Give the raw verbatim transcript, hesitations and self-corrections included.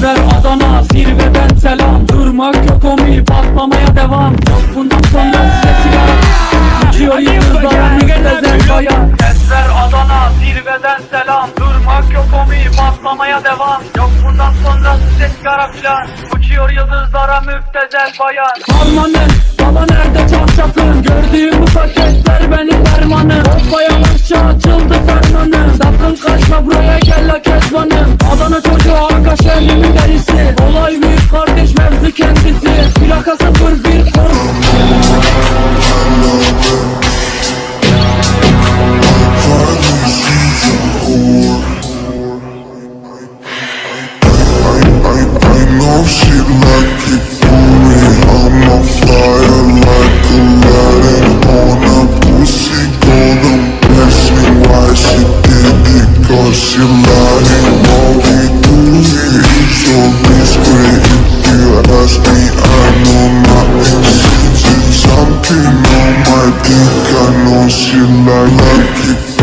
Tesver Adana zirveden selam. Durmak yok omi patlamaya devam. Yok bundan sonra size silah. Uçuyor yıldızlara müptezel bayan. Tesver Adana zirveden selam. Durmak yok omi patlamaya devam. Yok bundan sonra size sigara filan. Uçuyor yıldızlara müptezel bayan. Harmanın baba nerede çarşafın? Gördüğüm bu paketler benim dermanım. Hoppaya başça açıldı fermanım. Sakın kaçma buraya gel la kezbanım. Adana çocuğu Akaş elimin derisi. Olay büyük kardeş mevzu kendisi. Plaka sıfır bir kor. She lying, all we do here is so discreet. If you ask me, I know my intentions. Something on my dick, I know she like, like it.